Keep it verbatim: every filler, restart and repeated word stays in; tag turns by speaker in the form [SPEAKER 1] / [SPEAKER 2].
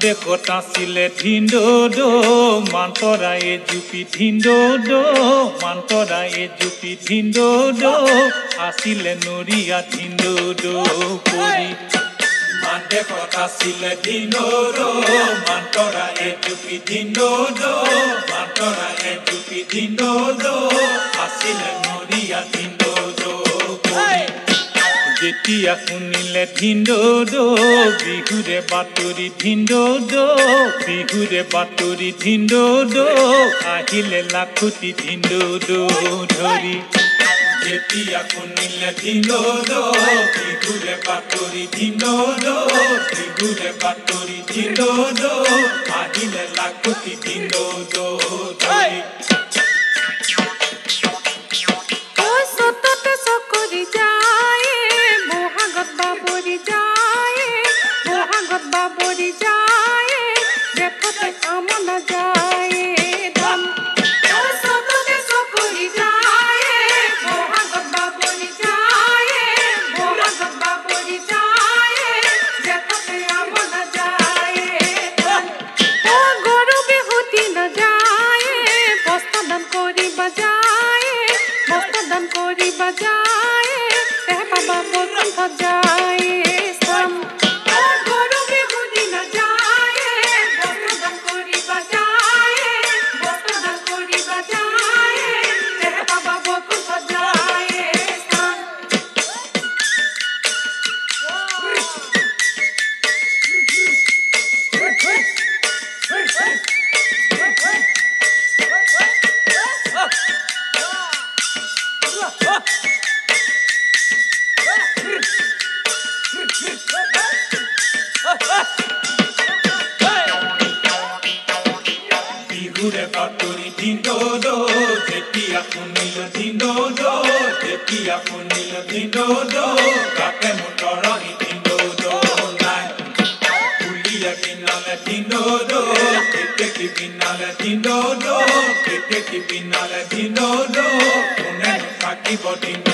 [SPEAKER 1] দেখত আছিলে ধিন্দো দো মান্তৰা এ জুপি ধিন্দো দো মান্তৰা এ জুপি ধিন্দো দো আছিলে নৰিয়া ধিন্দো দো পৰি মান দেখত আছিলে ধিন্দো দো মান্তৰা এ জুপি ধিন্দো দো মান্তৰা এ জুপি ধিন্দো দো আছিলে নৰিয়া ধিন্দো দো পৰি যেতিয়া শুনিলে ধিন্দো দো বিহুৰে বাতৰি ধিন্দো দো বিহুৰে বাতৰি ধিন্দো দো আহিলে লাখুটি ধিন্দো দো ধৰি যেতিয়া শুনিলে ধিন্দো দো বিহুৰে বাতৰি ধিন্দো দো বিহুৰে বাতৰি ধিন্দো দো আহিলে লাখুটি ধিন্দো দো ধৰি বিহুৰে বাতৰি ধিন্দো দো যেতিয়া শুনিলে ধিন্দো দো যেতিয়া শুনিলে ধিন্দো দো গাতে মুতৰহি ধিন্দো দো নাই পুলিয়ে বিনালে ধিন্দো দো কেতেকী বিনালে ধিন্দো দো কেতেকী বিনালে ধিন্দো দো কোনে থাকিব ধিন্দো